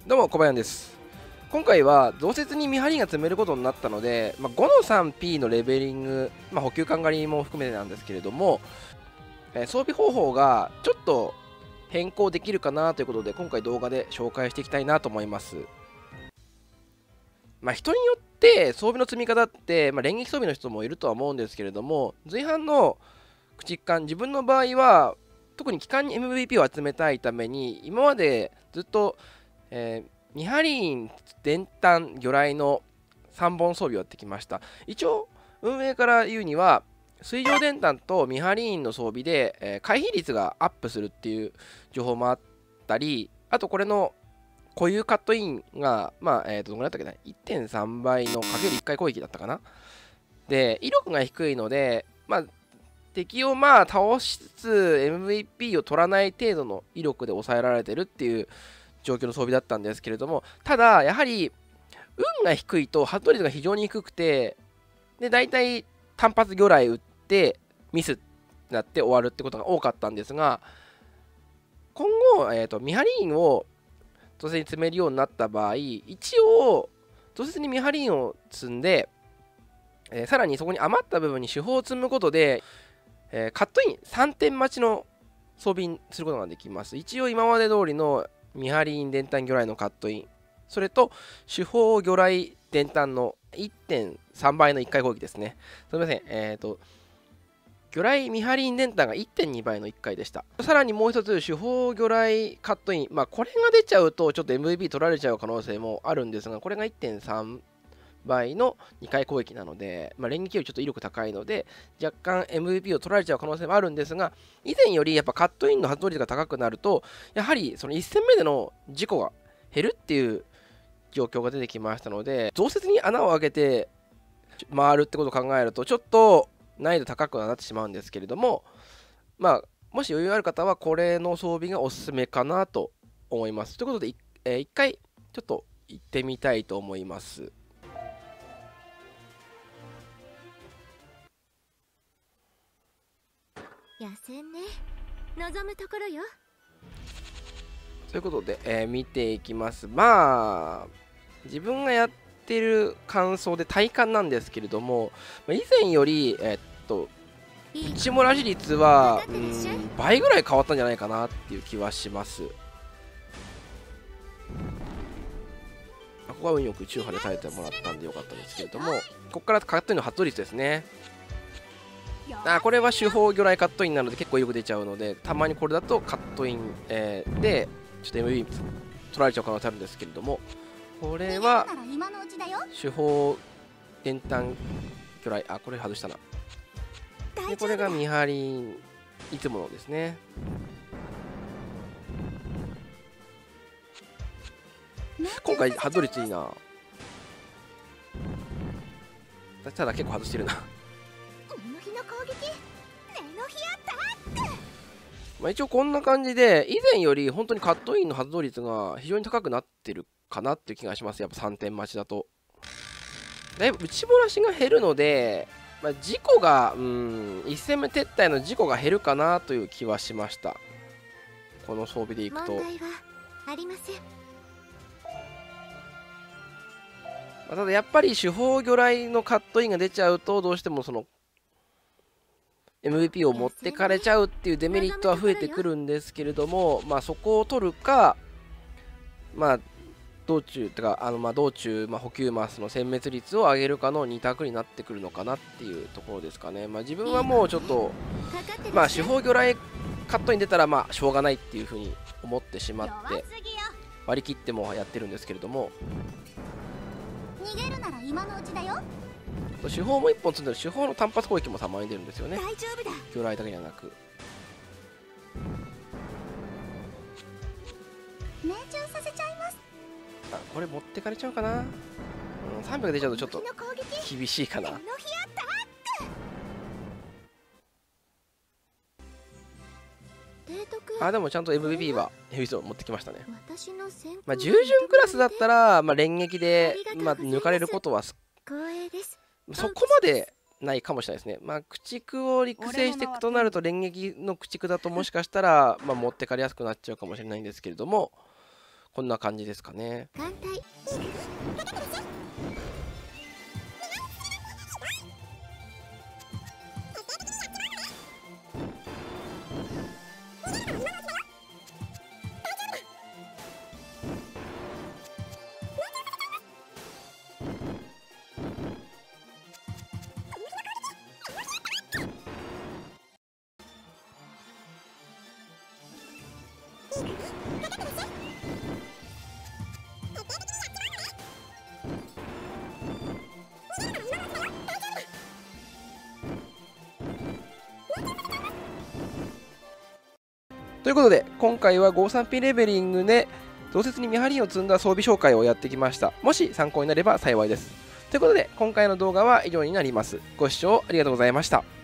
どうも、小林です。今回は増設に見張りが積めることになったので、5の 3P のレベリング、補給管狩りも含めてなんですけれども、装備方法がちょっと変更できるかなということで、今回動画で紹介していきたいなと思います。人によって装備の積み方って、連撃装備の人もいるとは思うんですけれども、随伴の駆逐艦、自分の場合は、特に機関に MVP を集めたいために、今までずっと、見張り員、伝弾、魚雷の3本装備をやってきました。一応、運営から言うには、水上伝弾と見張り員の装備で、回避率がアップするっていう情報もあったり、あとこれの固有カットインが、どのぐらいだったっけな、1.3 倍のかける1回攻撃だったかな。で、威力が低いので、敵を倒しつつ MVP を取らない程度の威力で抑えられてるっていう状況の装備だったんですけれども、ただやはり運が低いと発動率が非常に低くて、で大体単発魚雷撃ってミスになって終わるってことが多かったんですが、今後、見張り員を増設に積めるようになった場合、一応増設に見張り員を積んで、さらにそこに余った部分に手法を積むことで、カットイン3点待ちの装備にすることができます。一応今まで通りの見張り員伝弾魚雷のカットイン、それと手法魚雷伝弾の 1.3 倍の1回攻撃ですね。すみません。魚雷見張り員伝弾が 1.2 倍の1回でした。さらにもう一つ、手法魚雷カットイン。これが出ちゃうとちょっと MVP 取られちゃう可能性もあるんですが、これが 1.3 倍の2回攻撃なので、連撃よりちょっと威力高いので、若干 MVP を取られちゃう可能性もあるんですが、以前よりやっぱカットインの発動率が高くなると、やはりその1戦目での事故が減るっていう状況が出てきましたので、増設に穴を開けて回るってことを考えると、ちょっと難易度高くはなってしまうんですけれども、もし余裕ある方はこれの装備がおすすめかなと思います。ということで、一回ちょっと行ってみたいと思います。 野戦ね、望むところよ。 ということで、見ていきます。自分がやってる感想で体感なんですけれども、以前より、内漏らし率は倍ぐらい変わったんじゃないかなっていう気はします。ここは運よく中波で耐えてもらったんでよかったんですけれども、ここからカットインの発動率ですね。これは手法魚雷カットインなので結構よく出ちゃうので、たまにこれだとカットイン、でちょっと MVP 取られちゃう可能性あるんですけれども、これは手法伝弾魚雷、これ外したな。でこれが見張りいつものですね。今回発動率いいな。ただ結構外してるな。一応こんな感じで、以前より本当にカットインの発動率が非常に高くなってるかなっていう気がします。やっぱ3点待ちだと。だいぶ内漏らしが減るので、事故が、1戦目撤退の事故が減るかなという気はしました。この装備でいくと。ただやっぱり手法魚雷のカットインが出ちゃうと、どうしてもその、MVP を持ってかれちゃうっていうデメリットは増えてくるんですけれども、そこを取るか、道中とか道中、補給マスの殲滅率を上げるかの2択になってくるのかなっていうところですかね。自分はもうちょっと手法魚雷カットに出たらしょうがないっていうふうに思ってしまって割り切ってもやってるんですけれども、 逃げるなら今のうちだよ。 手法も1本積んでる手法の単発攻撃もたまに出るんですよね。魚雷だけじゃなく。 命中させちゃいます。 これ持ってかれちゃうかな。300出ちゃうとちょっと厳しいかな。でもちゃんと MVP はヘビースを持ってきましたね。従順クラスだったら、連撃で、抜かれることはそこまでないかもしれないですね。駆逐を育成していくとなると、連撃の駆逐だともしかしたら、持ってかれやすくなっちゃうかもしれないんですけれども、 こんな感じですかね。 艦隊ということで、今回は 53P レベリングで増設に見張りを積んだ装備紹介をやってきました。もし参考になれば幸いです。ということで、今回の動画は以上になります。ご視聴ありがとうございました。